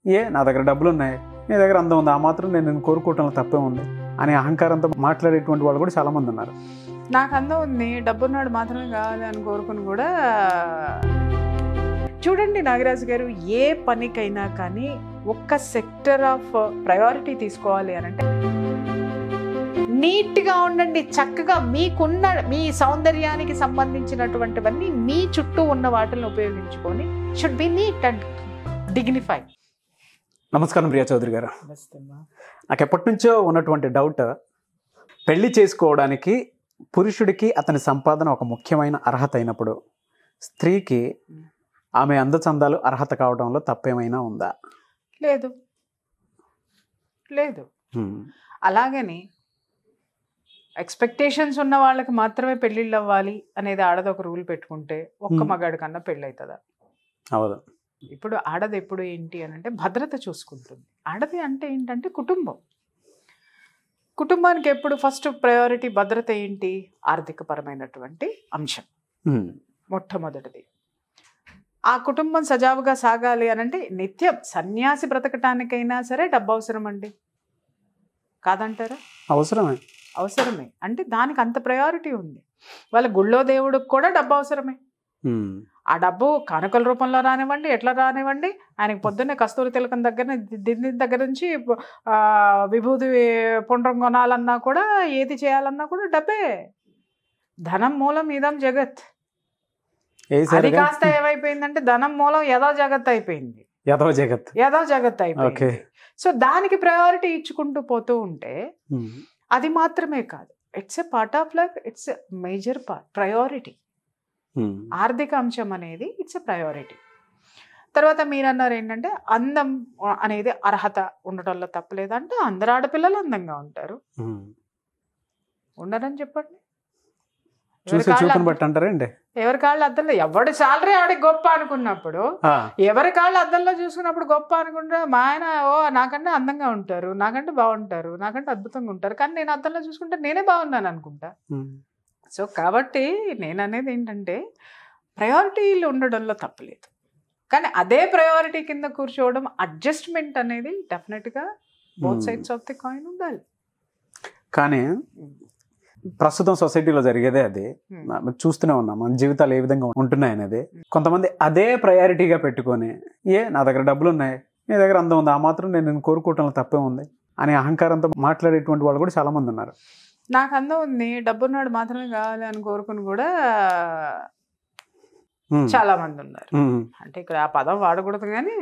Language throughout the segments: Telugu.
నా దగ్గర డబ్బులు ఉన్నాయి, నీ దగ్గర అందం ఉంది, ఆ మాత్రం నేను కోరుకోవటంలో తప్పే ఉంది అనే అహంకారంతో మాట్లాడేటువంటి వాళ్ళు కూడా చాలామంది ఉన్నారు. నాకు అందం ఉంది, డబ్బున్నాడు మాత్రమే కావాలి అని కోరుకుని కూడా. చూడండి నాగరాజు గారు, ఏ పనికైనా కానీ ఒక్క సెక్టర్ ఆఫ్ ప్రయారిటీ తీసుకోవాలి అని అంటే నీట్గా ఉండండి, చక్కగా మీకున్న మీ సౌందర్యానికి సంబంధించినటువంటివన్నీ మీ చుట్టూ ఉన్న వాటిని ఉపయోగించుకొని should be neat and dignified. నమస్కారం ప్రియా చౌదరి గారు. నాకు ఎప్పటి నుంచో ఉన్నటువంటి డౌట్, పెళ్లి చేసుకోవడానికి పురుషుడికి అతని సంపాదన ఒక ముఖ్యమైన అర్హత అయినప్పుడు స్త్రీకి ఆమె అందచందాలు అర్హత కావడంలో తప్పేమైనా ఉందా? లేదు లేదు. అలాగని ఎక్స్పెక్టేషన్స్ ఉన్న వాళ్ళకి మాత్రమే పెళ్ళిళ్ళు అవ్వాలి అనేది ఆడది ఒక రూల్ పెట్టుకుంటే ఒక్క మగాడి కన్నా పెళ్ళి అవుతుందా? అవదు. ఇప్పుడు ఆడది ఎప్పుడు ఏంటి అని అంటే భద్రత చూసుకుంటుంది. ఆడది అంటే ఏంటంటే కుటుంబం. కుటుంబానికి ఎప్పుడు ఫస్ట్ ప్రయారిటీ భద్రత ఏంటి? ఆర్థిక పరమైనటువంటి అంశం మొట్టమొదటిది. ఆ కుటుంబం సజావుగా సాగాలి అని అంటే నిత్యం సన్యాసి బ్రతకటానికైనా సరే డబ్బు అవసరం అండి, కాదంటారా? అవసరమే. అంటే దానికి అంత ప్రయారిటీ ఉంది. వాళ్ళ గుళ్ళో దేవుడికి కూడా డబ్బు అవసరమే. ఆ డబ్బు కానుకల రూపంలో రానివ్వండి, ఎట్లా రానివ్వండి, ఆయనకి పొద్దున్నే కస్తూరి తిలకం దగ్గర నుంచి విభూతి పుండ్రం కొనాలన్నా కూడా, ఏది చేయాలన్నా కూడా డబ్బే. ధనం మూలం ఇదం జగత్. అది కాస్త ఏమైపోయిందంటే ధనం మూలం యథో జగత్ అయిపోయింది. సో దానికి ప్రయారిటీ ఇచ్చుకుంటూ పోతూ ఉంటే అది మాత్రమే కాదు, it's a part of life, it's a major priority. ఆర్థిక అంశం అనేది ఇట్స్ ఎ ప్రయారిటీ. తర్వాత మీరు అన్నారు ఏంటంటే అందం అనేది అర్హత ఉండటంలో తప్పలేదంటే అందరు ఆడపిల్లలు అందంగా ఉంటారు. ఉండరని చెప్పండి. ఎవరి కాళ్ళు అద్దంలో, ఎవడి సాలరీ ఆడికి గొప్ప అనుకున్నప్పుడు, ఎవరి కాళ్ళు అద్దంలో చూసుకున్నప్పుడు గొప్ప అనుకుంటే మా ఆయన నాకంటే అందంగా ఉంటారు, నాకంటే బాగుంటారు, నాకంటే అద్భుతంగా ఉంటారు, కానీ నేను అద్దంలో చూసుకుంటే నేనే బాగున్నాను అనుకుంటా. సో కాబట్టి నేను అనేది ఏంటంటే ప్రయారిటీలు ఉండడంలో తప్పలేదు, కానీ అదే ప్రయారిటీ కింద కూర్చోవడం, అడ్జస్ట్మెంట్ అనేది డెఫినెట్గా both sides of the coin ఉండాలి. కానీ ప్రస్తుతం సొసైటీలో జరిగేదే అది చూస్తూనే ఉన్నాం. మన జీవితాలు ఏ విధంగా ఉంటున్నాయి అనేది. కొంతమంది అదే ప్రయారిటీగా పెట్టుకొని నా దగ్గర డబ్బులు ఉన్నాయి, నీ దగ్గర అందం ఉంది, ఆ మాత్రం నేను కోరుకోవటంలో తప్పే ఉంది అనే అహంకారంతో మాట్లాడేటువంటి వాళ్ళు కూడా చాలా మంది ఉన్నారు. నాకు అందం ఉంది, డబ్బున్నాడు మాత్రమే కావాలి అని కోరుకుని కూడా చాలా మంది ఉన్నారు. అంటే ఇక్కడ ఆ పదం వాడకూడదు, కానీ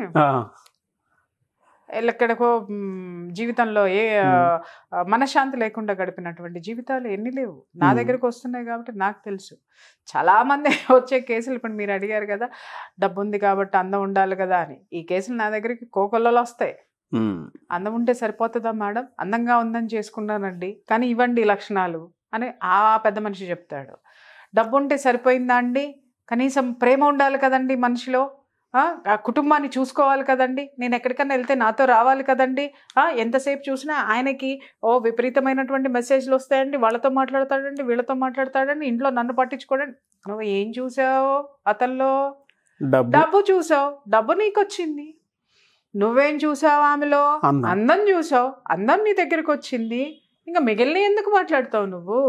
ఎక్కడికో జీవితంలో మనశ్శాంతి లేకుండా గడిపినటువంటి జీవితాలు ఎన్ని లేవు. నా దగ్గరకు వస్తున్నాయి కాబట్టి నాకు తెలుసు. చాలామంది వచ్చే కేసులు, ఇప్పుడు మీరు అడిగారు కదా డబ్బు ఉంది కాబట్టి అందం ఉండాలి కదా అని, ఈ కేసులు నా దగ్గరికి కోకొల్లలో వస్తాయి. అందం ఉంటే సరిపోతుందా మేడం? అందంగా ఉందని చేసుకున్నానండి, కానీ ఇవ్వండి లక్షణాలు అని ఆ పెద్ద మనిషి చెప్తాడు. డబ్బు ఉంటే సరిపోయిందా అండి? కనీసం ప్రేమ ఉండాలి కదండి మనిషిలో, ఆ కుటుంబాన్ని చూసుకోవాలి కదండి, నేను ఎక్కడికన్నా వెళ్తే నాతో రావాలి కదండి, ఎంతసేపు చూసినా ఆయనకి విపరీతమైనటువంటి మెసేజ్లు వస్తాయండి, వాళ్ళతో మాట్లాడతాడండి, వీళ్ళతో మాట్లాడతాడండి, ఇంట్లో నన్ను పట్టించుకోడండి. నువ్వు ఏం చూసావు అతల్లో? డబ్బు చూసావు, డబ్బు నీకు వచ్చింది. నువ్వేం చూసావు ఆమెలో? అందం చూసావు, అందం నీ దగ్గరకు వచ్చింది. ఇంకా మిగిలిన ఎందుకు మాట్లాడతావు నువ్వు?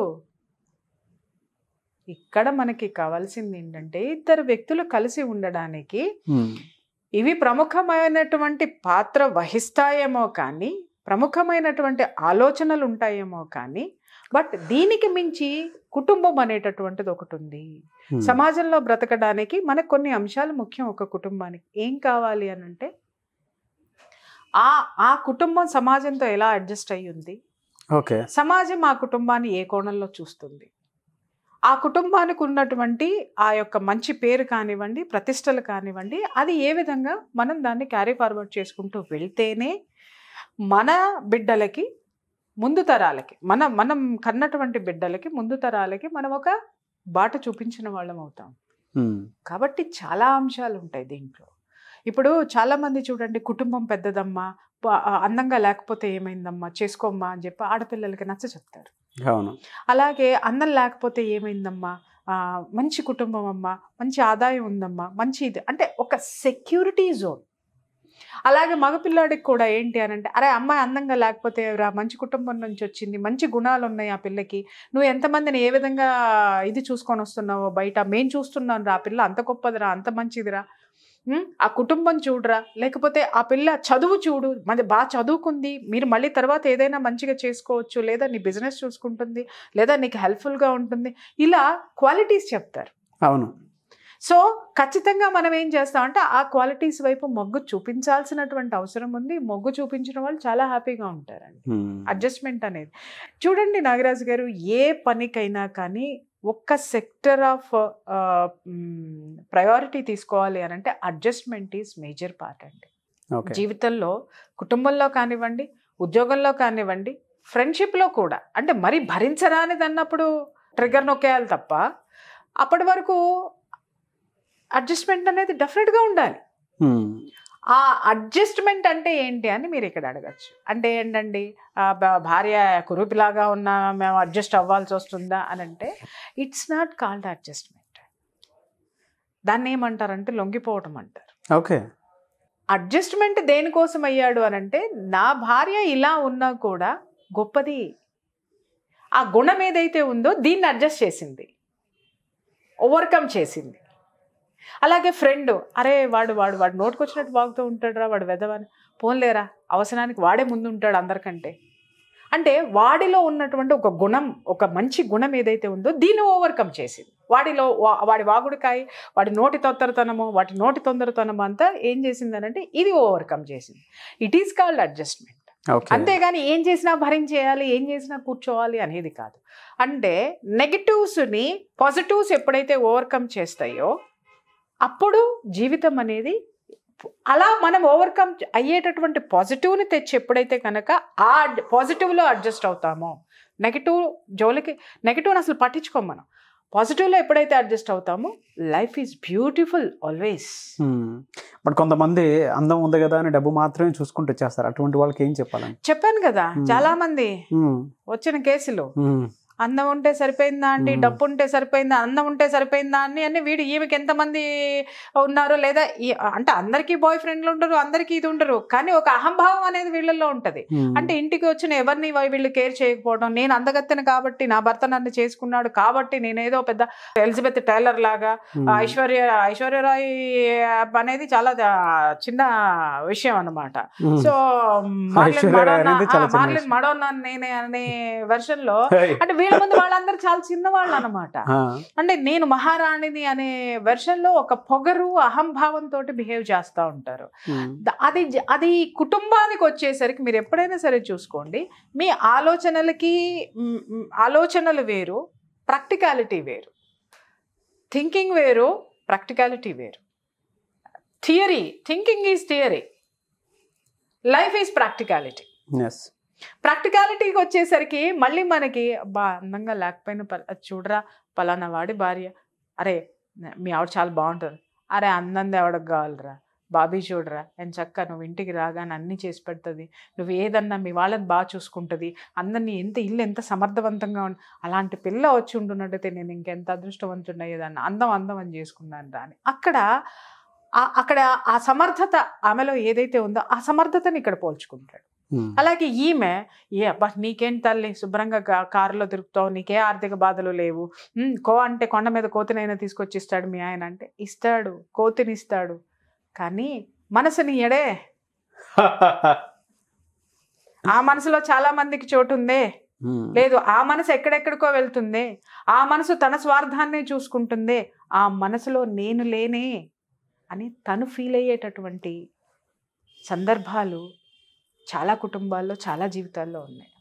ఇక్కడ మనకి కావాల్సింది ఏంటంటే ఇద్దరు వ్యక్తులు కలిసి ఉండడానికి ఇవి ప్రముఖమైనటువంటి పాత్ర వహిస్తాయేమో కానీ, ప్రముఖమైనటువంటి ఆలోచనలు ఉంటాయేమో కానీ, బట్ దీనికి మించి కుటుంబం అనేటటువంటిది ఒకటి ఉంది. సమాజంలో బ్రతకడానికి మనకు కొన్ని అంశాలు ముఖ్యం. ఒక కుటుంబానికి ఏం కావాలి అని అంటే ఆ కుటుంబం సమాజంతో ఎలా అడ్జస్ట్ అయ్యి ఉంది, సమాజం ఆ కుటుంబాన్ని ఏ కోణంలో చూస్తుంది, ఆ కుటుంబానికి ఉన్నటువంటి ఆ యొక్క మంచి పేరు కానివ్వండి, ప్రతిష్టలు కానివ్వండి, అది ఏ విధంగా మనం దాన్ని క్యారీ ఫార్వర్డ్ చేసుకుంటూ వెళ్తేనే మన బిడ్డలకి, ముందు తరాలకి, మనం కన్నటువంటి బిడ్డలకి, ముందు తరాలకి మనం ఒక బాట చూపించిన వాళ్ళం అవుతాం. కాబట్టి చాలా అంశాలు ఉంటాయి దీంట్లో. ఇప్పుడు చాలామంది చూడండి, కుటుంబం పెద్దదమ్మా, అందంగా లేకపోతే ఏమైందమ్మా, చేసుకోమ్మా అని చెప్పి ఆడపిల్లలకి నచ్చ చెప్తారు. అలాగే అందం లేకపోతే ఏమైందమ్మా, మంచి కుటుంబం అమ్మా, మంచి ఆదాయం ఉందమ్మా, మంచి ఇది అంటే ఒక సెక్యూరిటీ జోన్. అలాగే మగపిల్లాడికి కూడా ఏంటి అని అంటే, అరే అమ్మాయి అందంగా లేకపోతే రా, మంచి కుటుంబం నుంచి వచ్చింది, మంచి గుణాలు ఉన్నాయి ఆ పిల్లకి, నువ్వు ఎంతమందిని ఏ విధంగా ఇది చూసుకొని వస్తున్నావో బయట, మేము చూస్తున్నాను రా, ఆ పిల్ల అంత గొప్పదిరా, అంత మంచిదిరా, ఆ కుటుంబం చూడరా, లేకపోతే ఆ పిల్ల చదువు చూడు, మరి బాగా చదువుకుంది, మీరు మళ్ళీ తర్వాత ఏదైనా మంచిగా చేసుకోవచ్చు, లేదా నీ బిజినెస్ చూసుకుంటుంది, లేదా నీకు హెల్ప్ఫుల్గా ఉంటుంది, ఇలా క్వాలిటీస్ చెప్తారు. అవును. సో ఖచ్చితంగా మనం ఏం చేస్తామంటే ఆ క్వాలిటీస్ వైపు మొగ్గు చూపించాల్సినటువంటి అవసరం ఉంది. మొగ్గు చూపించిన వాళ్ళు చాలా హ్యాపీగా ఉంటారండి. అడ్జస్ట్మెంట్ అనేది చూడండి నాగరాజు గారు, ఏ పనికైనా కానీ ఒక్క సెక్టర్ ఆఫ్ ప్రయారిటీ తీసుకోవాలి అని అంటే అడ్జస్ట్మెంట్ ఈజ్ మేజర్ పార్ట్ అండి. జీవితంలో, కుటుంబంలో కానివ్వండి, ఉద్యోగంలో కానివ్వండి, ఫ్రెండ్షిప్లో కూడా. అంటే మరి భరించరానిది అన్నప్పుడు ట్రిగ్గర్ నొక్కేయాలి తప్ప, అప్పటి వరకు అడ్జస్ట్మెంట్ అనేది డెఫినెట్గా ఉండాలి. ఆ అడ్జస్ట్మెంట్ అంటే ఏంటి అని మీరు ఇక్కడ అడగచ్చు. అంటే ఏంటండి, భార్య కురూపిలాగా ఉన్నా మేము అడ్జస్ట్ అవ్వాల్సి వస్తుందా అని అంటే, ఇట్స్ నాట్ కాల్డ్ అడ్జస్ట్మెంట్. దాన్ని ఏమంటారంటే లొంగిపోవటం అంటారు. ఓకే. అడ్జస్ట్మెంట్ దేనికోసం అయ్యాడు అని అంటే, నా భార్య ఇలా ఉన్నా కూడా గొప్పది, ఆ గుణం ఏదైతే ఉందో దీన్ని అడ్జస్ట్ చేసింది, ఓవర్కమ్ చేసింది. అలాగే ఫ్రెండ్, అరే వాడు వాడు వాడు నోటుకొచ్చినట్టు వాగుతూ ఉంటాడు రా, వాడు వెదవని, పోన్లేరా, అవసరానికి వాడే ముందు ఉంటాడు అందరికంటే. అంటే వాడిలో ఉన్నటువంటి ఒక గుణం, ఒక మంచి గుణం ఏదైతే ఉందో దీన్ని ఓవర్కమ్ చేసింది. వాడిలో వాడి వాగుడికాయ, వాడి నోటి తొందరతనము అంతా ఏం చేసింది అని అంటే ఇది ఓవర్కమ్ చేసింది. It is called adjustment. అంతేగాని ఏం చేసినా భరించేయాలి, ఏం చేసినా కూర్చోవాలి అనేది కాదు. అంటే నెగటివ్స్ని పాజిటివ్స్ ఎప్పుడైతే ఓవర్కమ్ చేస్తాయో అప్పుడు జీవితం అనేది అలా మనం ఓవర్కమ్ అయ్యేటటువంటి పాజిటివ్ని తెచ్చి ఎప్పుడైతే కనుక ఆ పాజిటివ్లో అడ్జస్ట్ అవుతామో, నెగిటివ్ని అసలు పట్టించుకోం మనం. పాజిటివ్లో ఎప్పుడైతే అడ్జస్ట్ అవుతామో life is beautiful always. But కొంతమంది అందం ఉంది కదా అని డబ్బు మాత్రమే చూసుకుంటూ వచ్చేస్తారు. అటువంటి వాళ్ళకి ఏం చెప్పాలని చెప్పాను కదా, చాలా మంది వచ్చిన కేసులు, అందం ఉంటే సరిపోయిందా అండి, డబ్బు ఉంటే సరిపోయిందా, అందం ఉంటే సరిపోయిందా అని వీడు ఈమెకి ఎంతమంది ఉన్నారో, లేదా అంటే అందరికీ బాయ్ ఫ్రెండ్లు ఉండరు, అందరికీ ఇది ఉండరు, కానీ ఒక అహంభావం అనేది వీళ్ళల్లో ఉంటుంది. అంటే ఇంటికి వచ్చిన ఎవరిని వీళ్ళు కేర్ చేయకపోవడం, నేను అందగత్తెను కాబట్టి నా భర్త నన్ను చేసుకున్నాడు కాబట్టి నేనేదో పెద్ద ఎలిజబెత్ టైలర్ లాగా, ఐశ్వర్యరాయ్ అనేది చాలా చిన్న విషయం అన్నమాట. సో మార్లిన్ మడోనా నేనే అనే వెర్షన్ లో అంటే వీళ్ళ ముందు వాళ్ళందరూ చాలా చిన్నవాళ్ళు అనమాట. అంటే నేను మహారాణిని అనే వెర్షన్ లో ఒక పొగరు, అహంభావంతో బిహేవ్ చేస్తూ ఉంటారు. అది కుటుంబానికి వచ్చేసరికి మీరు ఎప్పుడైనా సరే చూసుకోండి, మీ ఆలోచనలు వేరు, ప్రాక్టికాలిటీ వేరు, థింకింగ్ వేరు, ప్రాక్టికాలిటీ వేరు. Thinking is theory, life is practicality. ప్రాక్టికాలిటీకి వచ్చేసరికి మళ్ళీ మనకి అందంగా లేకపోయినా చూడరా పలానా వాడి భార్య, అరే మీ ఆవిడ చాలా బాగుంటుంది, అరే అందంది ఎవడకు కావాలరా, బాబీ చూడరా అని చక్క నువ్వు ఇంటికి రాగానే అన్నీ చేసి పెడుతుంది, నువ్వు ఏదన్నా మీ వాళ్ళని బాగా చూసుకుంటుంది, అందరినీ ఇల్లు ఎంత సమర్థవంతంగా అలాంటి పిల్ల వచ్చి ఉంటున్నట్టయితే నేను ఇంకెంత అదృష్టవంతుడయ్యేదాన్ని, అందం అని చేసుకున్నాను రా అని. అక్కడ ఆ సమర్థత ఆమెలో ఏదైతే ఉందో ఆ సమర్థతని ఇక్కడ పోల్చుకుంటాడు. అలాగే ఈమె, అబ్బా నీకేం తల్లి, శుభ్రంగా కారులో తిరుగుతావు, నీకే ఆర్థిక బాధలు లేవు, అంటే కొండ మీద కోతినైనా తీసుకొచ్చి ఇస్తాడు మీ ఆయన అంటే, ఇస్తాడు, కోతిని ఇస్తాడు, కానీ మనసుని ఎడే. ఆ మనసులో చాలా మందికి చోటు ఉందే, లేదు ఆ మనసు ఎక్కడెక్కడికో వెళ్తుంది, ఆ మనసు తన స్వార్థాన్నే చూసుకుంటుంది, ఆ మనసులో నేను లేనే అని తను ఫీల్ అయ్యేటటువంటి సందర్భాలు చాలా కుటుంబాల్లో, చాలా జీవితాల్లో ఉన్నాయి.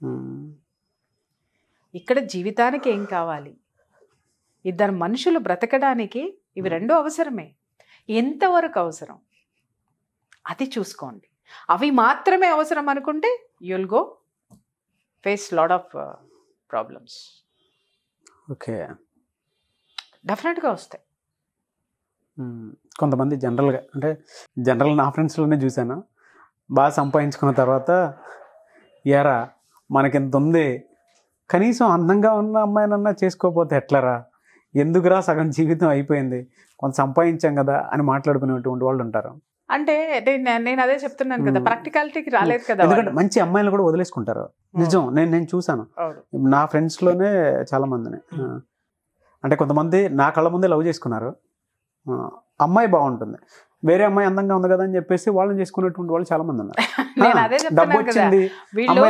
ఇక్కడ జీవితానికి ఏం కావాలి, ఇద్దరు మనుషులు బ్రతకడానికి ఇవి రెండు అవసరమే. ఎంతవరకు అవసరం అది చూసుకోండి. అవి మాత్రమే అవసరం అనుకుంటే you'll go face lot of problems. Okay, డెఫినెట్గా వస్తాయి. కొంతమంది జనరల్ నా ఫ్రెండ్స్లోనే చూశాను, బాగా సంపాదించుకున్న తర్వాత ఎరా మనకింత ఉంది, కనీసం అందంగా ఉన్న అమ్మాయినన్నా చేసుకోకపోతే ఎట్లరా, ఎందుకురా సగం జీవితం అయిపోయింది, కొంత సంపాదించాం కదా అని మాట్లాడుకునేటువంటి వాళ్ళు ఉంటారు. అంటే నేను అదే చెప్తున్నాను కదా, ప్రాక్టికాలిటీకి రాలేదు కదా. ఎందుకంటే మంచి అమ్మాయిలు కూడా వదిలేసుకుంటారు. నిజం, నేను చూసాను నా ఫ్రెండ్స్ లోనే చాలా మందిని. అంటే కొంతమంది నా కళ్ళ ముందే లవ్ చేసుకున్నారు, అమ్మాయి బాగుంటుంది, వేరే అమ్మాయి అందంగా ఉంది కదా అని చెప్పేసి వాళ్ళని చేసుకునేటువంటి వాళ్ళు చాలా మంది ఉన్నారు. నేను అదే చెప్తున్నాను కదా, వీళ్ళు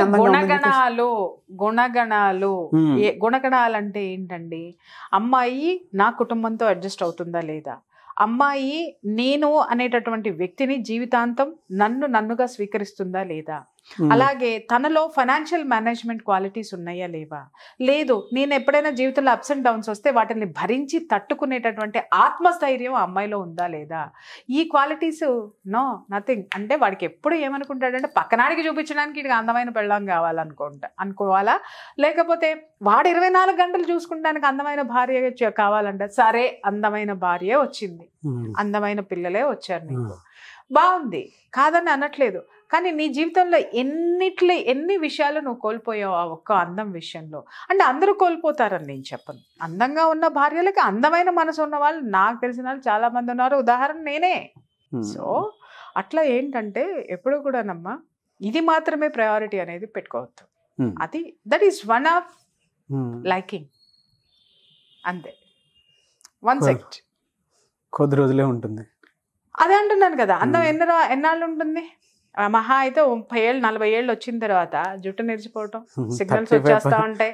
గుణగణాలు అంటే ఏంటండి? అమ్మాయి నా కుటుంబంతో అడ్జస్ట్ అవుతుందా లేదా, అమ్మాయి నేను అనేటటువంటి వ్యక్తిని జీవితాంతం నన్నుగా స్వీకరిస్తుందా లేదా, అలాగే తనలో ఫైనాన్షియల్ మేనేజ్మెంట్ క్వాలిటీస్ ఉన్నాయా లేవా, లేదు నేను ఎప్పుడైనా జీవితంలో అప్స్ అండ్ డౌన్స్ వస్తే వాటిని భరించి తట్టుకునేటటువంటి ఆత్మస్థైర్యం అమ్మాయిలో ఉందా లేదా, ఈ క్వాలిటీస్ నథింగ్. అంటే వాడికి ఎప్పుడు ఏమనుకుంటాడంటే పక్కనాడికి చూపించడానికి వీడికి అందమైన పెళ్ళాం అనుకోవాలా, లేకపోతే వాడు 24 గంటలు చూసుకుంటానికి అందమైన భార్య కావాలంటే, సరే అందమైన భార్య వచ్చింది, అందమైన పిల్లలే వచ్చారు, నీకు బాగుంది కాదని అనట్లేదు, కానీ నీ జీవితంలో ఎన్ని విషయాలు నువ్వు కోల్పోయావు ఆ ఒక్క అందం విషయంలో. అంటే అందరూ కోల్పోతారని నేను చెప్పను, అందంగా ఉన్న భార్యలకి అందమైన మనసు ఉన్న వాళ్ళు నాకు తెలిసిన వాళ్ళు చాలా మంది ఉన్నారు, ఉదాహరణ నేనే. సో అట్లా ఏంటంటే ఎప్పుడు కూడా నమ్మా ఇది మాత్రమే ప్రయారిటీ అనేది పెట్టుకోవద్దు, అది that is one of liking, అంతే, వన్ సెట్, కొద్ది రోజులే ఉంటుంది. అదే అంటున్నాను కదా, అందం ఎన్నాళ్ళు ఉంటుంది, మహా అయితే 30 ఏళ్ళు 40 ఏళ్ళు వచ్చిన తర్వాత జుట్టు నెరిచిపోవటం, సిగ్నల్స్ వచ్చేస్తా ఉంటాయి,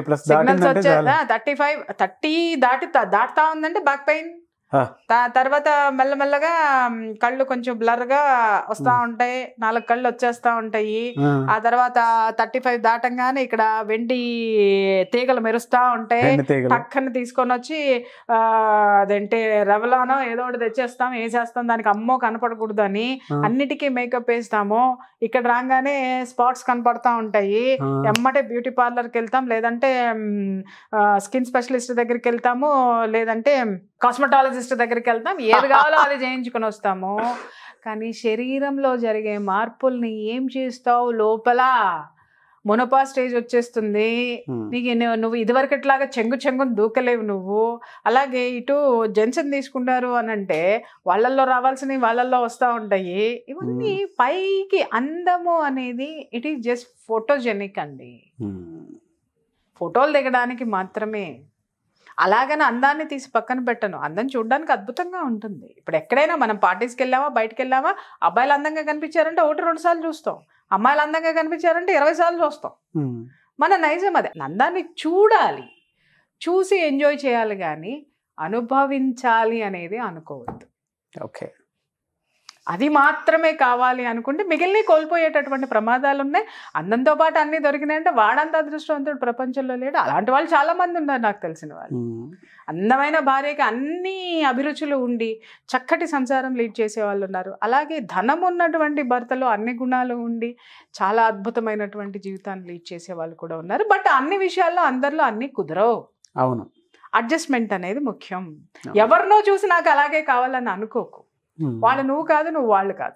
30 దాటుతా ఉందంటే బ్యాక్ పెయిన్, తర్వాత మెల్లమెల్లగా కళ్ళు కొంచెం బ్లర్గా వస్తూ ఉంటాయి, 4 కళ్ళు వచ్చేస్తూ ఉంటాయి, ఆ తర్వాత 35 దాటంగానే ఇక్కడ వెండి తీగలు మెరుస్తూ ఉంటాయి, పక్కన తీసుకొని వచ్చి అదేంటి రవలానో ఏదో ఒకటి తెచ్చేస్తాం, వేసేస్తాం, దానికి అమ్మో కనపడకూడదు అని అన్నిటికీ మేకప్ వేస్తాము, ఇక్కడ రాగానే స్పాట్స్ కనపడతా ఉంటాయి, ఎమ్మటే బ్యూటీ పార్లర్కి వెళ్తాం, లేదంటే స్కిన్ స్పెషలిస్ట్ దగ్గరికి వెళ్తాము, లేదంటే కాస్మెటాలజిస్ట్ దగ్గరికి వెళ్తాం, ఏది కావాలో అది చేయించుకొని వస్తాము. కానీ శరీరంలో జరిగే మార్పుల్ని ఏం చేస్తావు, లోపల మొనపా స్టేజ్ వచ్చేస్తుంది నీకు, నువ్వు ఇదివరకట్లాగా చెంగుని దూకలేవు నువ్వు. అలాగే ఇటు జెంట్స్ని తీసుకుంటారు అని అంటే వాళ్ళల్లో రావాల్సినవి వాళ్ళల్లో వస్తూ ఉంటాయి. ఇవన్నీ పైకి అందము అనేది ఇట్ ఈస్ జస్ట్ ఫోటోజెనిక్ అండి, ఫోటోలు దిగడానికి మాత్రమే. అలాగని అందాన్ని తీసి పక్కన పెట్టను, అందం చూడడానికి అద్భుతంగా ఉంటుంది. ఇప్పుడు ఎక్కడైనా మనం పార్టీస్కి వెళ్ళామా, బయటకు వెళ్ళామా, అబ్బాయిలు అందంగా కనిపించారంటే 1-2 సార్లు చూస్తాం, అమ్మాయిలు అందంగా కనిపించారంటే 20 సార్లు చూస్తాం. మన నైజం అదే, అందాన్ని చూడాలి, చూసి ఎంజాయ్ చేయాలి, కానీ అనుభవించాలి అనేది అనుకోవద్దు. ఓకే, అది మాత్రమే కావాలి అనుకుంటే మిగిలిన కోల్పోయేటటువంటి ప్రమాదాలు ఉన్నాయి. అందంతో పాటు అన్నీ దొరికినాయంటే వాడంత అదృష్టవంతుడు ప్రపంచంలో లేడు. అలాంటి వాళ్ళు చాలా మంది ఉన్నారు నాకు తెలిసిన వాళ్ళు. అందమైన భార్యకి అన్ని అభిరుచులు ఉండి చక్కటి సంసారం లీడ్ చేసే వాళ్ళు ఉన్నారు. అలాగే ధనం ఉన్నటువంటి భర్తలో అన్ని గుణాలు ఉండి చాలా అద్భుతమైనటువంటి జీవితాన్ని లీడ్ చేసే వాళ్ళు కూడా ఉన్నారు. బట్ అన్ని విషయాల్లో అందరిలో అన్ని కుదరవు. అవును, అడ్జస్ట్మెంట్ అనేది ముఖ్యం. ఎవరినో చూసి నాకు అలాగే కావాలని అనుకోకు. వాళ్ళు నువ్వు కాదు, నువ్వు వాళ్ళు కాదు.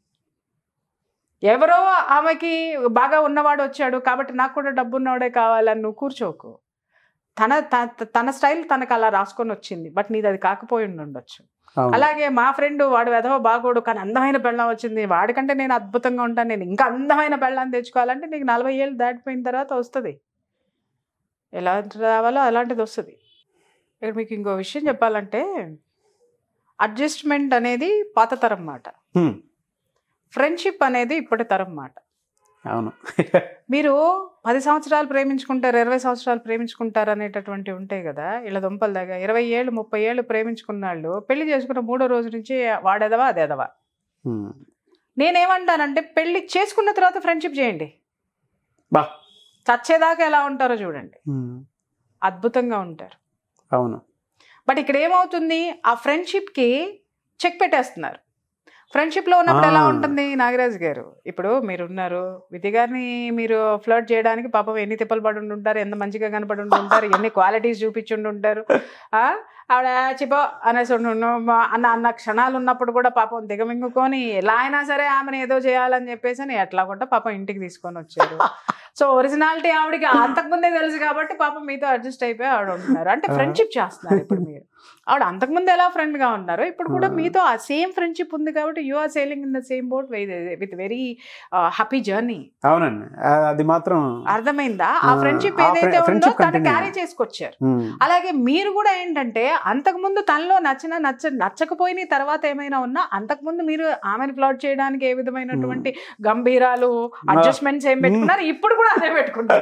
ఎవరో ఆమెకి బాగా ఉన్నవాడు వచ్చాడు కాబట్టి నాకు కూడా డబ్బు ఉన్నవాడే కావాలని నువ్వు కూర్చోకు. తన స్టైల్ తనకు అలా రాసుకొని వచ్చింది, బట్ నీది అది కాకపోయి ఉండొచ్చు. అలాగే మా ఫ్రెండ్ వాడు వెధవ బాగోడు కానీ అందమైన పెళ్ళం వచ్చింది, వాడికంటే నేను అద్భుతంగా ఉంటాను, నేను ఇంకా అందమైన పెళ్ళాన్ని తెచ్చుకోవాలంటే నీకు 40 ఏళ్ళు దాటిపోయిన తర్వాత వస్తుంది. ఎలా రావాలో అలాంటిది వస్తుంది. ఇక్కడ మీకు ఇంకో విషయం చెప్పాలంటే, అడ్జస్ట్మెంట్ అనేది పాత తరం మాట, ఫ్రెండ్షిప్ అనేది ఇప్పటి తరం మాట. అవును, మీరు 10 సంవత్సరాలు ప్రేమించుకుంటారు, 20 సంవత్సరాలు ప్రేమించుకుంటారు అనేటటువంటివి ఉంటాయి కదా. ఇలా దుంపల దగ్గర 20 ఏళ్ళు 30 ఏళ్ళు ప్రేమించుకున్న వాళ్ళు పెళ్లి చేసుకున్న 3వ రోజు నుంచి వాడేదవా అదేదవా. నేనేమంటానంటే పెళ్లి చేసుకున్న తర్వాత ఫ్రెండ్షిప్ చేయండి, చచ్చేదాకా ఎలా ఉంటారో చూడండి, అద్భుతంగా ఉంటారు. అవును. బట్ ఇక్కడ ఏమవుతుంది, ఆ ఫ్రెండ్షిప్కి చెక్ పెట్టేస్తున్నారు. ఫ్రెండ్షిప్లో ఉన్నప్పుడు ఎలా ఉంటుంది నాగరాజు గారు, ఇప్పుడు మీరున్నారు, విధి గారిని మీరు ఫ్లర్ట్ చేయడానికి పాపం ఎన్ని తిప్పలు పడి ఉంటారు, ఎంత మంచిగా కనపడి ఉంటారు, ఎన్ని క్వాలిటీస్ చూపించుండి ఉంటారు. ఆవిడ చిపో అనేసి అన్న క్షణాలు ఉన్నప్పుడు కూడా పాపం దిగమింగుకొని ఎలా అయినా సరే ఆమెను ఏదో చేయాలని చెప్పేసి ఎట్లా కూడా పాపం ఇంటికి తీసుకొని వచ్చారు. సో ఒరిజినాలిటీ ఆవిడకి అంతకుముందే తెలుసు కాబట్టి పాపం మీతో అడ్జస్ట్ అయిపోయి ఆవిడ ఉంటున్నారు. అంటే ఫ్రెండ్షిప్ చేస్తున్నారు ఇప్పుడు మీరు. ఆవిడ అంతకుముందు ఎలా ఫ్రెండ్ గా ఉన్నారు ఇప్పుడు కూడా మీతో ఆ సేమ్ ఫ్రెండ్షిప్ ఉంది కాబట్టి you are sailing in the same boat with very happy journey. అవునండి, అది మాత్రం అర్థమైందా? ఆ ఫ్రెండ్షిప్ ఏదైతే ఉందో తను క్యారీ చేసుకొచ్చారు. అలాగే మీరు కూడా ఏంటంటే అంతకుముందు తనలో నచ్చకపోయిన తర్వాత ఏమైనా ఉన్నా అంతకుముందు మీరు ఆమెను ఫ్లర్ట్ చేయడానికి ఏ విధమైనటువంటి గంభీరాలు అడ్జస్ట్మెంట్స్ ఏం పెట్టుకున్నారు, ఇప్పుడు కూడా అదే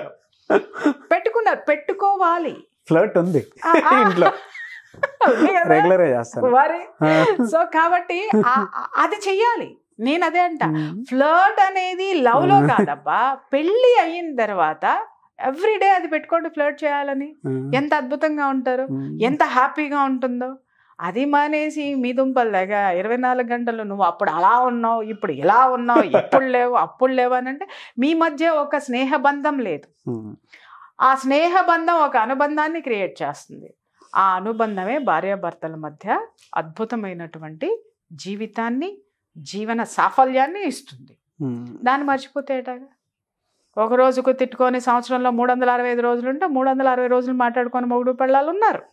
పెట్టుకోవాలి. ఫ్లర్ట్ ఉంది ఇంట్లో, రెగ్యులర్ గా చేస్తాను. సో కాబట్టి అది చెయ్యాలి. నేను అదే అంట, ఫ్లర్ట్ అనేది లవ్ లో కాదబ్బా, పెళ్లి అయిన తర్వాత ఎవ్రీడే అది పెట్టుకోండి ఫ్లర్ట్ చేయాలని. ఎంత అద్భుతంగా ఉంటారు, ఎంత హ్యాపీగా ఉంటుందో. అది మానేసి మీ దుంపలు దగ్గర 24 గంటలు నువ్వు అప్పుడు అలా ఉన్నావు, ఇప్పుడు ఇలా ఉన్నావు, ఇప్పుడు లేవు అప్పుడు లేవు అని అంటే మీ మధ్య ఒక స్నేహబంధం లేదు. ఆ స్నేహబంధం ఒక అనుబంధాన్ని క్రియేట్ చేస్తుంది. ఆ అనుబంధమే భార్యాభర్తల మధ్య అద్భుతమైనటువంటి జీవితాన్ని, జీవన సాఫల్యాన్ని ఇస్తుంది. దాన్ని మర్చిపోతే ఎటాగా? ఒక రోజుకు తిట్టుకొని సంవత్సరంలో 365 రోజులు ఉంటే 360 రోజులు మాట్లాడుకొని మొగుడు పెళ్ళాలు ఉన్నారు.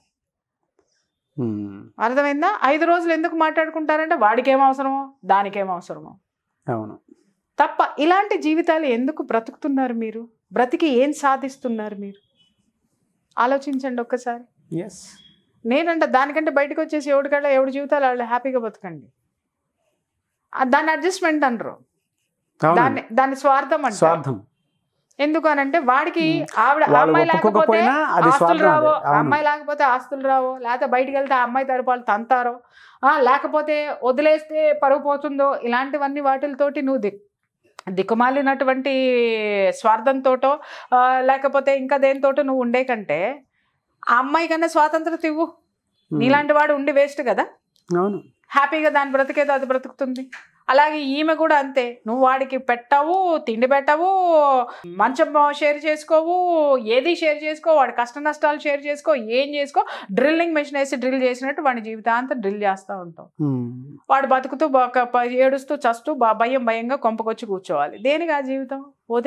అర్థమైందా? 5 రోజులు ఎందుకు మాట్లాడుకుంటారంటే వాడికేం అవసరమో దానికేం అవసరమో. అవును, తప్ప ఇలాంటి జీవితాలు ఎందుకు బ్రతుకుతున్నారు? మీరు బ్రతికి ఏం సాధిస్తున్నారు? మీరు ఆలోచించండి ఒక్కసారి. నేనంట దానికంటే బయటకు వచ్చేసి ఎవడి జీవితాలు వాళ్ళు హ్యాపీగా బతకండి. దాన్ని అడ్జస్ట్మెంట్ అంటారు, దాన్ని స్వార్థం అంటారు. ఎందుకు అనంటే వాడికి ఆవిడ అమ్మాయి లేకపోతే ఆస్తులు రావో, అమ్మాయి లేకపోతే ఆస్తులు రావో, లేకపోతే బయటికి వెళ్తే ఆ అమ్మాయి తరపాలు తంతారో, లేకపోతే వదిలేస్తే పరుగు పోతుందో, ఇలాంటివన్నీ వాటితోటి నువ్వు దిక్కుమాలినటువంటి స్వార్థంతోటో లేకపోతే ఇంకా దేనితోటో నువ్వు ఉండే కంటే ఆ అమ్మాయి కన్నా స్వాతంత్రత ఇవ్వు. నీలాంటి వాడు ఉండి వేస్ట్ కదా. అవును, హ్యాపీగా దాని బ్రతికేదో అది బ్రతుకుతుంది. అలాగే ఈమె కూడా అంతే, నువ్వు వాడికి పెట్టవు, తిండి పెట్టవు, మంచం షేర్ చేసుకోవు, ఏది షేర్ చేసుకో, వాడి కష్ట నష్టాలు షేర్ చేసుకో, ఏం చేసుకో, డ్రిల్లింగ్ మెషిన్ వేసి డ్రిల్ చేసినట్టు వాడి జీవితాంతం డ్రిల్ చేస్తూ ఉంటావు. వాడు బతుకుతూ ఏడుస్తూ చస్తూ భయంగా కొంపకొచ్చి కూర్చోవాలి. దేనికి ఆ జీవితం?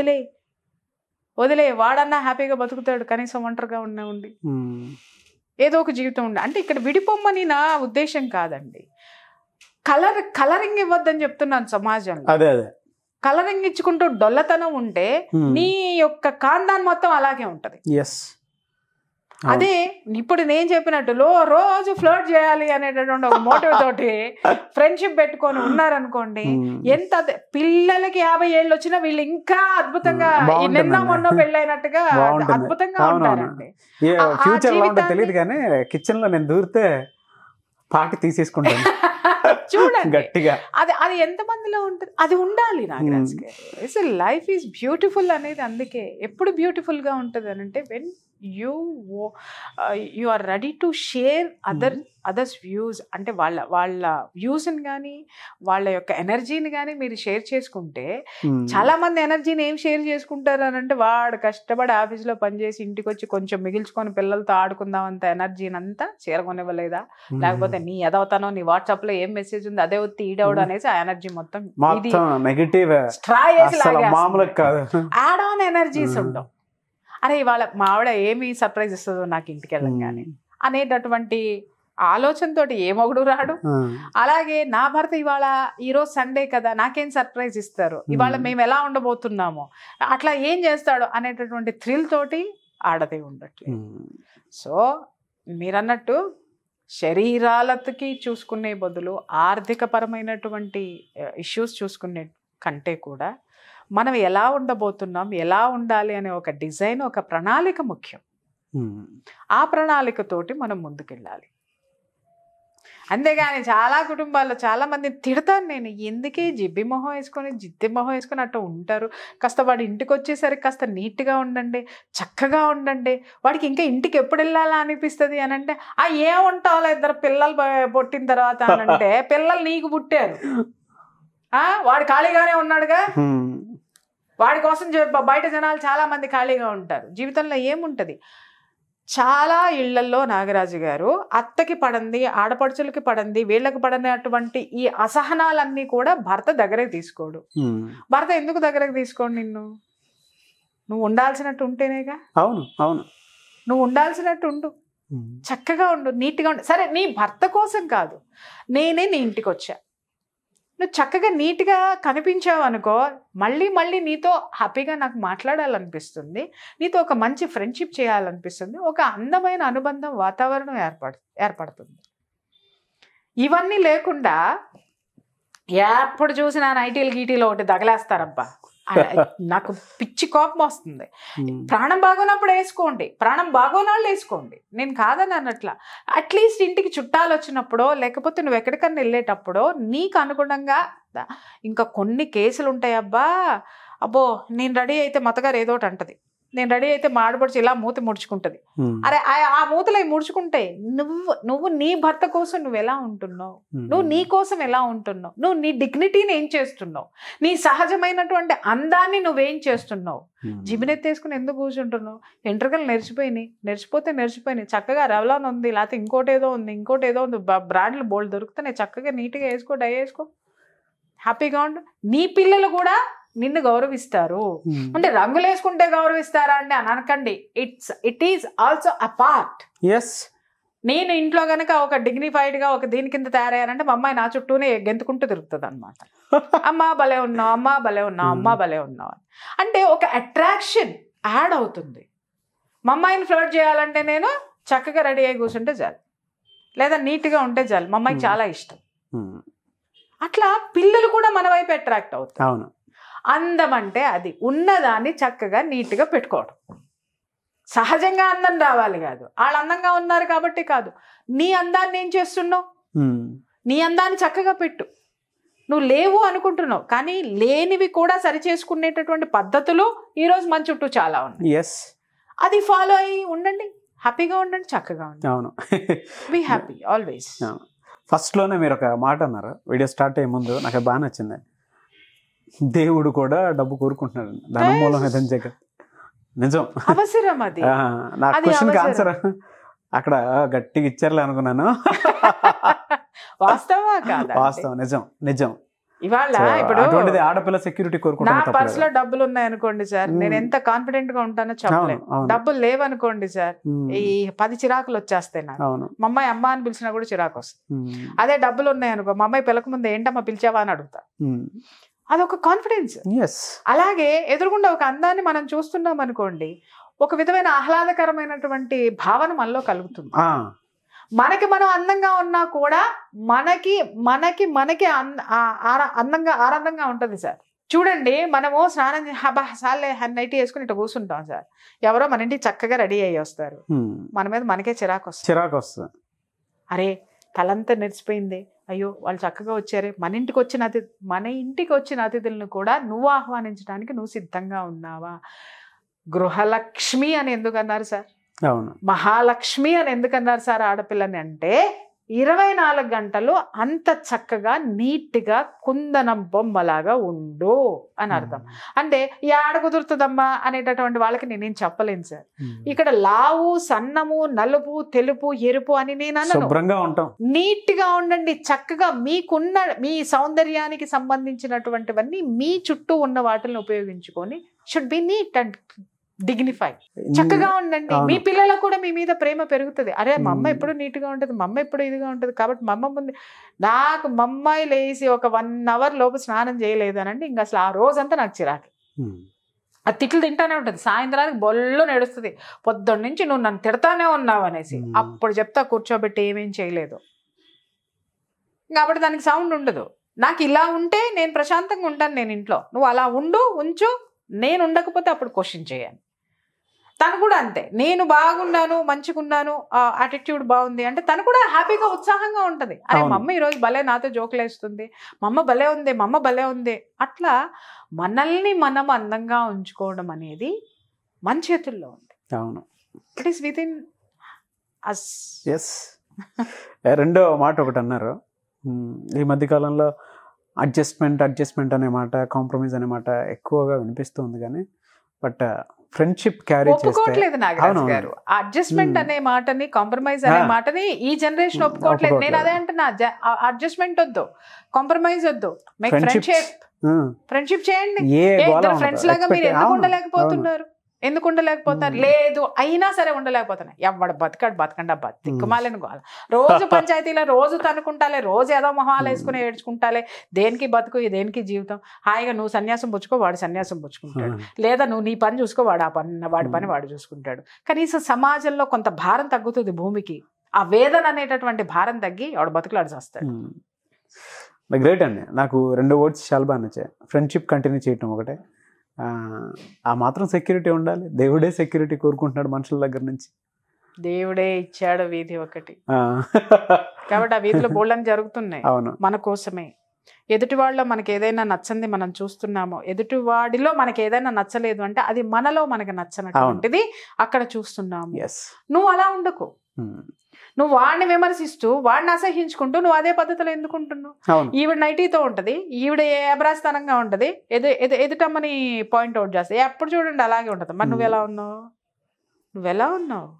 వదిలే వాడన్నా హ్యాపీగా బతుకుతాడు, కనీసం ఒంటరిగా ఉండి ఏదో ఒక జీవితం ఉండి. అంటే ఇక్కడ విడిపోమ్మని నా ఉద్దేశం కాదండి, కలరింగ్ ఇవ్వద్దని చెప్తున్నాను సమాజంలో. కలరింగ్ ఇచ్చుకుంటూ డొల్లతనం ఉంటే నీ యొక్క కాండాన్ మొత్తం అలాగే ఉంటది. అదే ఇప్పుడు నేను చెప్పినట్టు రోజు ఫ్లర్ట్ చేయాలి అనేటటువంటి ఒక మోటివ్ తోటి ఫ్రెండ్షిప్ పెట్టుకొని ఉన్నారనుకోండి, ఎంత పిల్లలకి 50 ఏళ్ళు వచ్చినా వీళ్ళు ఇంకా అద్భుతంగా నిన్న మొన్న పెళ్ళైనట్టుగా అద్భుతంగా ఉంటారండి. తెలియదు కానీ కిచెన్ లో నేను దూరితే పాటి తీసేసుకుంటాను చూడండి గట్టిగా. అది ఎంత మందిలో ఉంటుంది, అది ఉండాలి. నాగరాజ్ గారు, లైఫ్ ఈజ్ బ్యూటిఫుల్ అనేది అందుకే ఎప్పుడు బ్యూటిఫుల్ గా ఉంటుంది అని అంటే when you are ready to share others views. అంటే వాళ్ళ వ్యూస్ని కానీ వాళ్ళ యొక్క ఎనర్జీని కానీ మీరు షేర్ చేసుకుంటే, చాలా మంది ఎనర్జీని ఏం షేర్ చేసుకుంటారు అని అంటే వాడు కష్టపడి ఆఫీస్లో పనిచేసి ఇంటికి వచ్చి కొంచెం మిగిల్చుకొని పిల్లలతో ఆడుకుందాం అంత ఎనర్జీని అంతా చేరకొనివ్వలేదా, లేకపోతే నీ ఎదవుతానో నీ వాట్సాప్లో ఏం మెసేజ్ ఉంది అదే వచ్చి ఈడవడం అనేసి ఆ ఎనర్జీ మొత్తం స్ట్రా చేసి యాడ్ ఆన్ ఎనర్జీస్ ఉండవు. అరే ఇవాళ మా ఆవిడ ఏమి సర్ప్రైజ్ ఇస్తుందో నాకు ఇంటికి వెళ్ళంగానే అనేటటువంటి ఆలోచనతో ఏ మొగుడు రాడు. అలాగే నా భర్త ఇవాళ ఈరోజు సండే కదా నాకేం సర్ప్రైజ్ ఇస్తారు, ఇవాళ మేము ఎలా ఉండబోతున్నామో, అట్లా ఏం చేస్తాడు అనేటటువంటి థ్రిల్ తోటి ఆడదే ఉండట్లేదు. సో మీరన్నట్టు శరీరాలకి చూసుకునే బదులు ఆర్థిక పరమైనటువంటి ఇష్యూస్ చూసుకునే కంటే కూడా మనం ఎలా ఉండబోతున్నాం, ఎలా ఉండాలి అనే ఒక డిజైన్, ఒక ప్రణాళిక ముఖ్యం. ఆ ప్రణాళికతోటి మనం ముందుకెళ్ళాలి. అంతేగాని చాలా కుటుంబాల్లో చాలా మంది తిడతాను నేను, ఎందుకే జిబ్బి మొహం వేసుకొని జిద్ది మొహం వేసుకొని అట్లా ఉంటారు, కాస్త వాడి ఇంటికి వచ్చేసరికి కాస్త నీట్గా ఉండండి, చక్కగా ఉండండి, వాడికి ఇంకా ఇంటికి ఎప్పుడు వెళ్ళాలా అనిపిస్తుంది అని అంటే ఏం ఉంటావు ఇద్దరు పిల్లలు పుట్టిన తర్వాత అని అంటే పిల్లలు నీకు పుట్టారు, వాడు ఖాళీగానే ఉన్నాడుగా, వాడి కోసం బయట జనాలు చాలా మంది ఖాళీగా ఉంటారు. జీవితంలో ఏముంటది? చాలా ఇళ్లల్లో నాగరాజు గారు అత్తకి పడంది, ఆడపడుచులకి పడంది, వీళ్ళకి పడనటువంటి ఈ అసహనాలన్నీ కూడా భర్త దగ్గరకు తీసుకోడు. భర్త ఎందుకు దగ్గరకు తీసుకోండి? నువ్వు ఉండాల్సినట్టు ఉంటేనేగా. అవును అవును, నువ్వు ఉండాల్సినట్టు ఉండు. చక్కగా ఉండు, నీట్గా ఉండు. సరే నీ భర్త కోసం కాదు, నేనే నీ ఇంటికి వచ్చా, నువ్వు చక్కగా నీట్గా కనిపించావు అనుకో, మళ్ళీ మళ్ళీ నీతో హ్యాపీగా నాకు మాట్లాడాలనిపిస్తుంది, నీతో ఒక మంచి ఫ్రెండ్షిప్ చేయాలనిపిస్తుంది, ఒక అందమైన అనుబంధం వాతావరణం ఏర్పడుతుంది. ఇవన్నీ లేకుండా ఎప్పుడు చూసినా నైటీలు గీటీలు ఒకటి తగలేస్తారబ్బా, నాకు పిచ్చి కోపం వస్తుంది. ప్రాణం బాగోనప్పుడు వేసుకోండి, ప్రాణం బాగోనాళ్ళు వేసుకోండి, నేను కాదని అన్నట్ల. అట్లీస్ట్ ఇంటికి చుట్టాలు వచ్చినప్పుడో లేకపోతే నువ్వు ఎక్కడికన్నా వెళ్ళేటప్పుడో నీకు అనుగుణంగా. ఇంకా కొన్ని కేసులు ఉంటాయి అబ్బా, అబ్బో నేను రెడీ అయితే మతగారు ఏదో ఒకటి అంటది, నేను రెడీ అయితే మాడబడిచి ఇలా మూతి ముడుచుకుంటుంది. అరే ఆ మూతలు అవి ముడుచుకుంటాయి. నువ్వు నీ భర్త కోసం నువ్వు ఎలా ఉంటున్నావు, నువ్వు నీ కోసం ఎలా ఉంటున్నావు, నువ్వు నీ డిగ్నిటీని ఏం చేస్తున్నావు, నీ సహజమైనటువంటి అందాన్ని నువ్వేం చేస్తున్నావు. జిబినెత్తేసుకుని ఎందుకు కూర్చుంటున్నావు? వెంట్రుకలు నెరిచిపోతే చక్కగా రవలాన్ ఉంది, లేకపోతే ఇంకోటి ఏదో ఉంది, బ్రాండ్లు బోల్డ్ దొరుకుతున్నాయి, చక్కగా నీట్గా వేసుకో, డై వేసుకో, హ్యాపీగా ఉండు. నీ పిల్లలు కూడా నిన్ను గౌరవిస్తారు. అంటే రంగులు వేసుకుంటే గౌరవిస్తారా అంటే అని అనకండి. It is also a part. నేను ఇంట్లో కనుక ఒక డిగ్నిఫైడ్ గా ఒక దీని కింద తయారయ్యారంటే మా అమ్మాయి నా చుట్టూనే గెంతుకుంటూ తిరుగుతుంది అనమాట. అమ్మా భలే ఉన్నావు, అమ్మా భలే ఉన్నావు, అమ్మా భలే ఉన్నావు అంటే ఒక అట్రాక్షన్ యాడ్ అవుతుంది. మా అమ్మాయిని ఫ్లర్ట్ చేయాలంటే నేను చక్కగా రెడీ అయ్యి కూర్చుంటే చాలు, లేదా నీట్గా ఉంటే చాలు, మా అమ్మాయికి చాలా ఇష్టం. అట్లా పిల్లలు కూడా మన వైపు అట్రాక్ట్ అవుతారు. అవును. అందం అంటే అది ఉన్నదాన్ని చక్కగా నీట్గా పెట్టుకోవడం. సహజంగా అందం రావాలి కాదు, వాళ్ళు అందంగా ఉన్నారు కాబట్టి కాదు. నీ అందాన్ని ఏం చేస్తున్నావు? నీ అందాన్ని చక్కగా పెట్టు. నువ్వు లేవు అనుకుంటున్నావు, కానీ లేనివి కూడా సరి చేసుకునేటటువంటి పద్ధతులు ఈరోజు మన చుట్టూ చాలా ఉన్నాయి. అది ఫాలో అయ్యి ఉండండి, హ్యాపీగా ఉండండి, చక్కగా ఉండండి. అవును. Be happy always. ఫస్ట్లోనే మీరు ఒక మాట అన్నారు వీడియో స్టార్ట్ అయ్యే ముందు, నాకు బాగా నచ్చింది. దేవుడు కూడా డబ్బు కోరుకుంటున్నాడు, ధనం మూలం జగత్. నిజం, అవసరం అది. నా క్వశ్చన్కి ఆన్సర్ అక్కడ గట్టిగా ఇచ్చారులే అనుకున్నాను. వాస్తవా కాదా? వాస్తవం, నిజం నిజం. ఇవాళ ఇప్పుడు ఆడపిల్ల సెక్యూరిటీ కోరుకుంటున్నా. నా పర్స్ లో డబ్బులు ఉన్నాయనుకోండి సార్, నేను ఎంత కాన్ఫిడెంట్ గా ఉంటానో చెప్పలేదు. డబ్బులు లేవనుకోండి సార్, ఈ 10 చిరాకులు వచ్చేస్తాయి నాకు. మా అమ్మాయి అమ్మ అని పిలిచినా కూడా చిరాకు వస్తుంది. అదే డబ్బులు ఉన్నాయనుకో, మా అమ్మాయి పిల్లక ముందు ఏంటమ్మా పిలిచావా అని అడుగుతా. అదొక కాన్ఫిడెన్స్. అలాగే ఎదురుగుండా ఒక అందాన్ని మనం చూస్తున్నాం అనుకోండి, ఒక విధమైన ఆహ్లాదకరమైనటువంటి భావన మనలో కలుగుతుంది. మనకి మనం అందంగా ఉన్నా కూడా మనకి మనకి మనకి అందంగా ఆనందంగా ఉంటుంది సార్. చూడండి, మనము స్నానం సార్లే నైట్ వేసుకుని ఇట్లా కూర్చుంటాం సార్, ఎవరో మన ఇంటికి చక్కగా రెడీ అయ్యి వస్తారు, మన మీద మనకే చిరాకు వస్తుంది. అరే తలంతా నెరిసిపోయింది, అయ్యో వాళ్ళు చక్కగా వచ్చారే. మన ఇంటికి వచ్చిన అతిథులను కూడా నువ్వు ఆహ్వానించడానికి నువ్వు సిద్ధంగా ఉన్నావా? గృహలక్ష్మి అని ఎందుకన్నారు సార్? మహాలక్ష్మి అని ఎందుకన్నారు సార్ ఆడపిల్లని అంటే 24 గంటలు అంత చక్కగా నీట్గా కుందనం బొమ్మలాగా ఉండు అని అర్థం. అంటే ఈ ఆడ కుదురుతుందమ్మా అనేటటువంటి వాళ్ళకి నేనేం చెప్పలేను సార్. ఇక్కడ లావు, సన్నము, నలుపు, తెలుపు, ఎరుపు అని నేను అన్నాను. నీట్ గా ఉండండి, చక్కగా మీకున్న మీ సౌందర్యానికి సంబంధించినటువంటివన్నీ మీ చుట్టూ ఉన్న వాటిని ఉపయోగించుకొని should be neat and dignified. చక్కగా ఉండండి, మీ పిల్లలకు కూడా మీ మీద ప్రేమ పెరుగుతుంది. అరే మా అమ్మ ఎప్పుడు నీట్గా ఉంటుంది, మా అమ్మ ఎప్పుడు ఇదిగా ఉంటుంది కాబట్టి మా అమ్మ ముందు నాకు మా అమ్మాయి లేచి ఒక 1 అవర్ లోపు స్నానం చేయలేదు అనండి, ఇంకా అసలు ఆ రోజంతా నాకు చిరాకు. ఆ తిట్లు తింటానే ఉంటుంది, సాయంత్రానికి బొల్లు నడుస్తుంది, పొద్దున్న నుంచి నువ్వు నన్ను తిడతానే ఉన్నావు అనేసి. అప్పుడు చెప్తా కూర్చోబెట్టి ఏమేం చేయలేదు కాబట్టి దానికి సౌండ్ ఉండదు. నాకు ఇలా ఉంటే నేను ప్రశాంతంగా ఉంటాను నేను ఇంట్లో, నువ్వు అలా ఉంచు, నేను ఉండకపోతే అప్పుడు క్వశ్చన్ చేయను. తను కూడా అంతే, నేను బాగున్నాను, మంచిగున్నాను, యాటిట్యూడ్ బాగుంది అంటే తను కూడా హ్యాపీగా ఉత్సాహంగా ఉంటుంది. అరే మా అమ్మ ఈరోజు భలే నాతో జోకులు వేస్తుంది, మా అమ్మ భలే ఉంది, మా అమ్మ భలే ఉంది. అట్లా మనల్ని మనం అందంగా ఉంచుకోవడం అనేది మన చేతుల్లో ఉంది. అవును, it is within us. రెండో మాట ఒకటి అన్నారు ఈ మధ్యకాలంలో, అడ్జస్ట్మెంట్ అనే మాట, కాంప్రమైజ్ అనే మాట ఎక్కువగా వినిపిస్తుంది, కానీ బట్ ఫ్రెండ్షిప్ క్యారీ ఒప్పుకోవట్లేదు నాగరాజు గారు. అడ్జస్ట్మెంట్ అనే మాటని, కాంప్రమైజ్ అనే మాటని ఈ జనరేషన్ ఒప్పుకోవట్లేదు. నేను అదే అంటున్నా, అడ్జస్ట్మెంట్ వద్దు, కాంప్రమైజ్ వద్దు, ఫ్రెండ్షిప్ చేయండి. ఫ్రెండ్స్ లాగా మీరు ఎందుకు ఉండలేకపోతున్నారు? ఎందుకు ఉండలేకపోతారు? లేదు అయినా సరే ఉండలేకపోతున్నా. ఎవడు బతకాడు బతకండి అబ్బా, తిక్కుమాలని గోల. రోజు పంచాయతీలో రోజు తనుకుంటాలే, రోజు ఏదో మొహాలు వేసుకుని ఏడ్చుకుంటాలే. దేనికి బతుకు, దేనికి జీవితం? హాయిగా నువ్వు సన్యాసం పుచ్చుకో, వాడు సన్యాసం పుచ్చుకుంటాడు. లేదా నువ్వు నీ పని చూసుకో, వాడు వాడి పని వాడు చూసుకుంటాడు. కనీసం సమాజంలో కొంత భారం తగ్గుతుంది భూమికి. ఆ వేదన అనేటటువంటి భారం తగ్గి ఎవడు బతుకులాడు చేస్తాడు. గ్రేట్ అండి. నాకు 2 వర్డ్స్ చాలా బాగా నచ్చాయి. ఫ్రెండ్షిప్ కంటిన్యూ చేయటం ఒకటే, ఆ మాత్రం సెక్యూరిటీ ఉండాలి. దేవుడే సెక్యూరిటీ కోరుకుంటున్నాడు మనుషుల దగ్గర నుంచి. దేవుడే ఇచ్చాడు వీధి ఒకటి కాబట్టి ఆ వీధిలో బోల్డని జరుగుతున్నాయి మన కోసమే. ఎదుటి వాళ్ళలో మనకి ఏదైనా నచ్చంది మనం చూస్తున్నామో, ఎదుటి వాడిలో మనకి ఏదైనా నచ్చలేదు అంటే అది మనలో మనకి నచ్చనటువంటిది అక్కడ చూస్తున్నాము. నువ్వు అలా ఉండకు. నువ్వు వాడిని విమర్శిస్తూ వాడిని అసహించుకుంటూ నువ్వు అదే పద్ధతిలో ఎందుకుంటున్నావు? ఈవిడ నైటీతో ఉంటది, ఈవిడ అభ్రాస్థానంగా ఉంటది, ఎదుటమ్మని పాయింట్ అవుట్ చేస్తే ఎప్పుడు చూడండి అలాగే ఉంటది. మరి నువ్వెలా ఉన్నావు?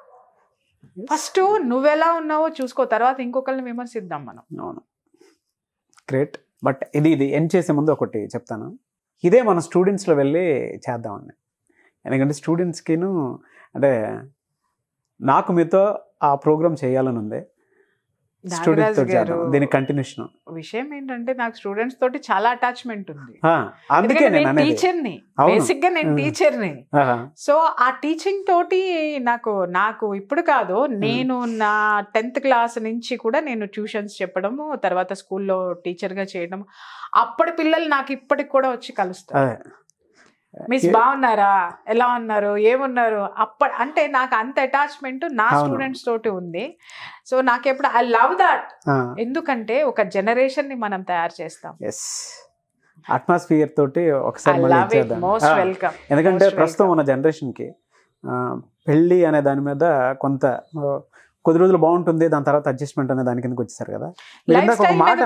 ఫస్ట్ నువ్వెలా ఉన్నావో చూసుకో, తర్వాత ఇంకొకరిని విమర్శిద్దాం మనం. అవును, గ్రేట్. బట్ ఇది ఎండ్ చేసే ముందు ఒకటి చెప్తాను. ఇదే మన స్టూడెంట్స్లో వెళ్ళి చేద్దామని. ఎందుకంటే స్టూడెంట్స్కిను అంటే నాకు మీతో ఆ ప్రోగ్రామ్ చేయాలని ఉంది. స్టూడెంట్స్ తో చేద్దాం, దీని కంటిన్యూషన్. విషయం ఏంటంటే నాకు స్టూడెంట్స్ తోటి చాలా అటాచ్మెంట్ ఉంది. అందుకే నేను టీచర్ని, బేసిక్ గా నేను టీచర్ని. సో ఆ టీచింగ్ తోటి నాకు ఇప్పుడు కాదు, నేను నా 10th క్లాస్ నుంచి కూడా నేను ట్యూషన్స్ చెప్పడము, తర్వాత స్కూల్లో టీచర్ గా చేయడం. అప్పటి పిల్లలు నాకు ఇప్పటికి కూడా వచ్చి కలుస్తారు. మిస్ బాగున్నారా, ఎలా ఉన్నారు, ఏమున్నారు, అంటే నాకు అంత అటాచ్మెంట్ నా స్టూడెంట్స్ తోటి ఉంది. సో నాకెప్పుడు ఐ లవ్ దాట్. ఎందుకంటే ఒక జనరేషన్ ని మనం తయారు చేస్తాం. అట్మాస్ఫియర్ తోటి ఒకసారి మోస్ట్ వెల్కమ్. ఎందుకంటే ప్రస్తుతం ఉన్న జనరేషన్ కి పెళ్లి అనే దాని మీద కొంత కొద్ది రోజులు బాగుంటుంది, దాని తర్వాత అడ్జస్ట్మెంట్ అనే దాని కిందకి వచ్చేసారు కదా. ఇందాక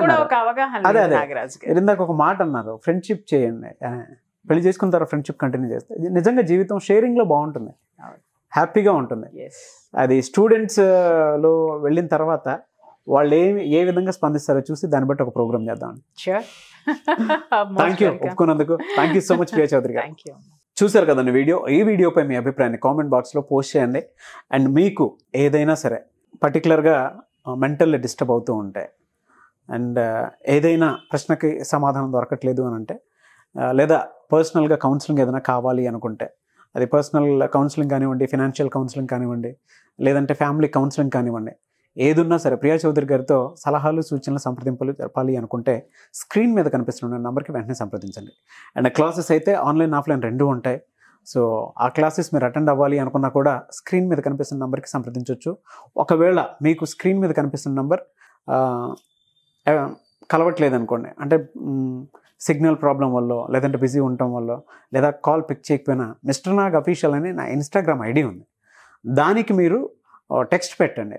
ఒక మాట అన్నారు, ఫ్రెండ్షిప్ చేయండి, పెళ్లి చేసుకున్న తర్వాత ఫ్రెండ్షిప్ కంటిన్యూ చేస్తే నిజంగా జీవితం షేరింగ్లో బాగుంటుంది, హ్యాపీగా ఉంటుంది. అది స్టూడెంట్స్లో వెళ్ళిన తర్వాత వాళ్ళు ఏ విధంగా స్పందిస్తారో చూసి దాన్ని బట్టి ఒక ప్రోగ్రామ్ చేద్దాం. థ్యాంక్ యూ ఒప్పుకున్నందుకు. Thank you so much Priya Chaudhary garu. చూసారు కదండి వీడియో. ఈ వీడియోపై మీ అభిప్రాయాన్ని కామెంట్ బాక్స్లో పోస్ట్ చేయండి. అండ్ మీకు ఏదైనా సరే పర్టికులర్గా మెంటల్లీ డిస్టర్బ్ అవుతూ ఉంటాయి అండ్ ఏదైనా ప్రశ్నకి సమాధానం దొరకట్లేదు అని అంటే, లేదా పర్సనల్గా కౌన్సిలింగ్ ఏదైనా కావాలి అనుకుంటే, అది పర్సనల్ కౌన్సిలింగ్ కానివ్వండి, ఫినాన్షియల్ కౌన్సిలింగ్ కానివ్వండి, లేదంటే ఫ్యామిలీ కౌన్సిలింగ్ కానివ్వండి, ఏదున్నా సరే ప్రియా చౌదరి గారితో సలహాలు సూచనలు సంప్రదింపులు జరపాలి అనుకుంటే స్క్రీన్ మీద కనిపిస్తున్న నెంబర్కి వెంటనే సంప్రదించండి. అండ్ క్లాసెస్ అయితే ఆన్లైన్ ఆఫ్లైన్ 2 ఉంటాయి. సో ఆ క్లాసెస్ మీరు అటెండ్ అవ్వాలి అనుకున్నా కూడా స్క్రీన్ మీద కనిపిస్తున్న నెంబర్కి సంప్రదించవచ్చు. ఒకవేళ మీకు స్క్రీన్ మీద కనిపిస్తున్న నెంబర్ కలవట్లేదు అనుకోండి, అంటే సిగ్నల్ ప్రాబ్లం వల్ల, లేదంటే బిజీ ఉండటం వల్ల, లేదా కాల్ పిక్ చేయకపోయినా మిస్టర్ నాగ్ అఫీషియల్ అని నా ఇన్స్టాగ్రామ్ ఐడి ఉంది, దానికి మీరు టెక్స్ట్ పెట్టండి.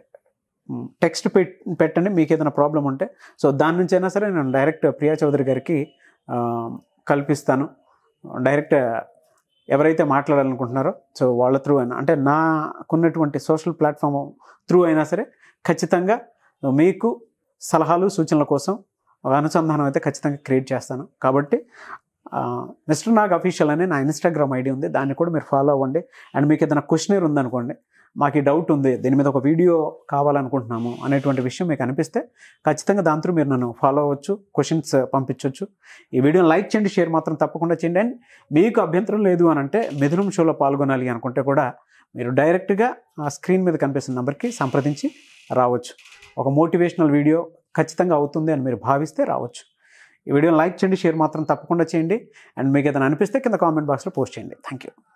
మీకు ఏదైనా ప్రాబ్లం ఉంటే సో దాని నుంచి అయినా సరే నేను డైరెక్ట్ ప్రియా చౌదరి గారికి కల్పిస్తాను. డైరెక్ట్ ఎవరైతే మాట్లాడాలనుకుంటున్నారో సో వాళ్ళ త్రూ అయినా, అంటే నాకున్నటువంటి సోషల్ ప్లాట్ఫామ్ త్రూ అయినా సరే ఖచ్చితంగా మీకు సలహాలు సూచనల కోసం అనుసంధానం అయితే ఖచ్చితంగా క్రియేట్ చేస్తాను. కాబట్టి మిస్టర్ నాగ్ అఫీషియల్ అనే నా ఇన్స్టాగ్రామ్ ఐడి ఉంది, దాన్ని కూడా మీరు ఫాలో అవ్వండి. అండ్ మీకు ఏదైనా క్వశ్చనర్ ఉందనుకోండి, మాకు ఈ డౌట్ ఉంది, దీని మీద ఒక వీడియో కావాలనుకుంటున్నాము అనేటువంటి విషయం మీకు అనిపిస్తే ఖచ్చితంగా దాంతో మీరు నన్ను ఫాలో అవ్వచ్చు, క్వశ్చన్స్ పంపించవచ్చు. ఈ వీడియోని లైక్ చేయండి, షేర్ మాత్రం తప్పకుండా చేయండి. అండ్ మీకు అభ్యంతరం లేదు అని అంటే మిథునం షోలో పాల్గొనాలి అనుకుంటే కూడా మీరు డైరెక్ట్గా ఆ స్క్రీన్ మీద కనిపిస్తున్న నెంబర్కి సంప్రదించి రావచ్చు. ఒక మోటివేషనల్ వీడియో ఖచ్చితంగా అవుతుంది అని మీరు భావిస్తే రావచ్చు. ఈ వీడియోని లైక్ చేయండి, షేర్ మాత్రం తప్పకుండా చేయండి. అండ్ మీకు ఏదైనా అనిపిస్తే కింద కామెంట్ బాక్స్లో పోస్ట్ చేయండి. Thank you.